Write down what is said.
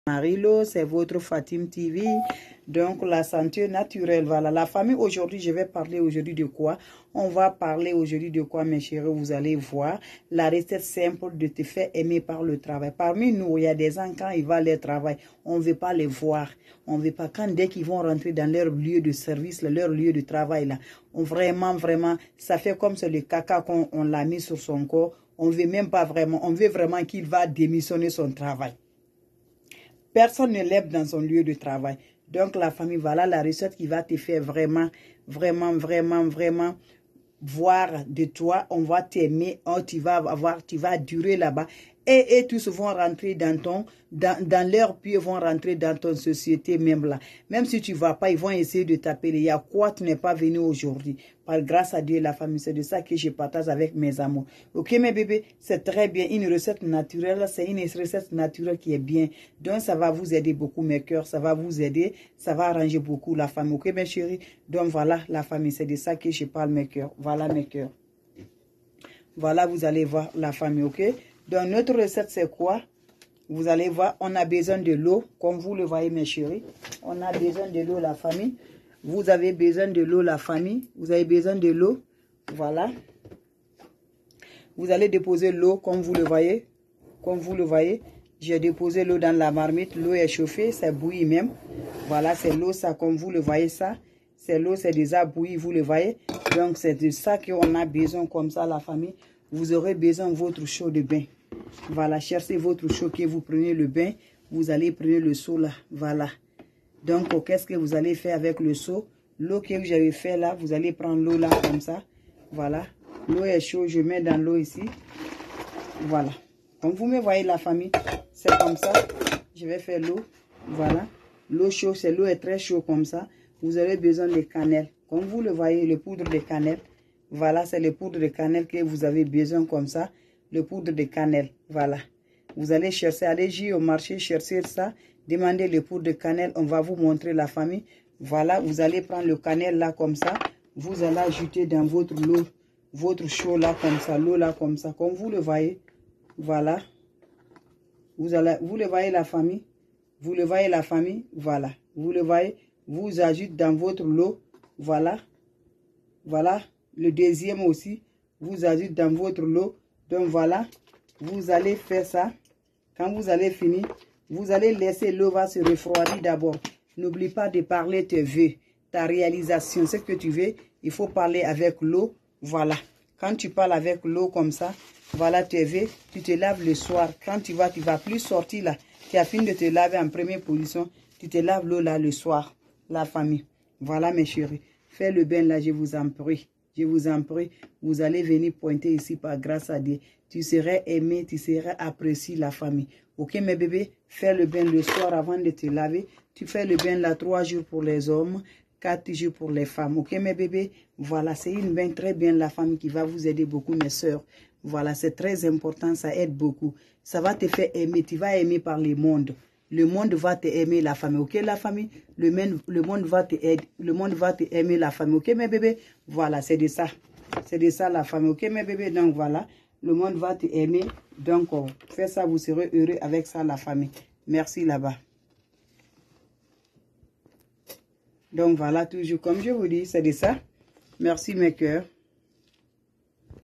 Marilo, c'est votre Fatim TV, donc la santé naturelle, voilà. La famille, aujourd'hui, je vais parler aujourd'hui de quoi? On va parler aujourd'hui de quoi, mes chéris? Vous allez voir la recette simple de te faire aimer par le travail. Parmi nous, il y a des gens, quand ils vont aller travailler, on ne veut pas les voir. On ne veut pas, quand dès qu'ils vont rentrer dans leur lieu de service, leur lieu de travail, là, vraiment, ça fait comme c'est le caca qu'on l'a mis sur son corps. On ne veut même pas vraiment, on veut vraiment qu'il va démissionner son travail. Personne ne l'aime dans son lieu de travail. Donc, la famille, voilà la recette qui va te faire vraiment voir de toi. On va t'aimer. Oh, tu vas durer là-bas. Et tous vont rentrer dans leur pied, vont rentrer dans ton société même là. Même si tu ne vas pas, ils vont essayer de t'appeler. Il y a quoi, tu n'es pas venu aujourd'hui? Par grâce à Dieu, la famille, c'est de ça que je partage avec mes amours. Ok, mes bébés, c'est très bien. Une recette naturelle, c'est une recette naturelle qui est bien. Donc, ça va vous aider beaucoup, mes cœurs. Ça va vous aider. Ça va arranger beaucoup la famille. Ok, mes chéris? Donc, voilà, la famille, c'est de ça que je parle, mes cœurs. Voilà, mes cœurs. Voilà, vous allez voir la famille, ok? Donc, notre recette, c'est quoi? Vous allez voir, on a besoin de l'eau, comme vous le voyez, mes chéris. On a besoin de l'eau, la famille. Vous avez besoin de l'eau, la famille. Vous avez besoin de l'eau. Voilà. Vous allez déposer l'eau, comme vous le voyez. Comme vous le voyez, j'ai déposé l'eau dans la marmite. L'eau est chauffée, ça bouillit même. Voilà, c'est l'eau, ça, comme vous le voyez, ça. C'est l'eau, c'est déjà bouilli, vous le voyez. Donc, c'est de ça qu'on a besoin, comme ça, la famille. Vous aurez besoin de votre chaud de bain. Voilà, cherchez votre chaud que vous prenez le bain. Vous allez prendre le seau là. Voilà. Donc, qu'est-ce que vous allez faire avec le seau? L'eau que j'avais fait là, vous allez prendre l'eau là comme ça. Voilà. L'eau est chaude, je mets dans l'eau ici. Voilà. Comme vous me voyez la famille, c'est comme ça. Je vais faire l'eau. Voilà. L'eau chaude, c'est l'eau est très chaude comme ça. Vous aurez besoin de cannelle. Comme vous le voyez, le poudre de cannelle. Voilà, c'est le poudre de cannelle que vous avez besoin comme ça. Le poudre de cannelle, voilà. Vous allez chercher, allez au marché, chercher ça. Demandez le poudre de cannelle, on va vous montrer la famille. Voilà, vous allez prendre le cannelle là comme ça. Vous allez ajouter dans votre l'eau, votre chaud là comme ça, l'eau là comme ça. Comme vous le voyez, voilà. Vous le voyez la famille. Vous le voyez la famille, voilà. Vous le voyez, vous ajoutez dans votre lot, voilà. Voilà, le deuxième aussi, vous ajoutez dans votre lot. Donc voilà, vous allez faire ça. Quand vous allez finir, vous allez laisser l'eau va se refroidir d'abord. N'oublie pas de parler tes vœux, ta réalisation, ce que tu veux. Il faut parler avec l'eau, voilà. Quand tu parles avec l'eau comme ça, voilà tes vœux, tu te laves le soir. Quand tu vas plus sortir là. Tu as fini de te laver en première position, tu te laves l'eau là le soir, la famille. Voilà mes chéris, fais le bain là, je vous en prie. Je vous en prie, vous allez venir pointer ici par grâce à Dieu. Tu serais aimé, tu serais apprécié la famille. Ok mes bébés, fais le bain le soir avant de te laver. Tu fais le bain là 3 jours pour les hommes, 4 jours pour les femmes. Ok mes bébés, voilà, c'est une bain très bien la famille qui va vous aider beaucoup mes soeurs. Voilà, c'est très important, ça aide beaucoup. Ça va te faire aimer, tu vas aimer par le monde. Le monde va te aimer la famille, ok la famille? Le monde va te aider, le monde va te aimer la famille, ok mes bébés? Voilà, c'est de ça. C'est de ça la famille, ok mes bébés? Donc voilà, le monde va te aimer. Donc fais ça, vous serez heureux avec ça la famille. Merci là-bas. Donc voilà, toujours comme je vous dis, c'est de ça. Merci mes cœurs.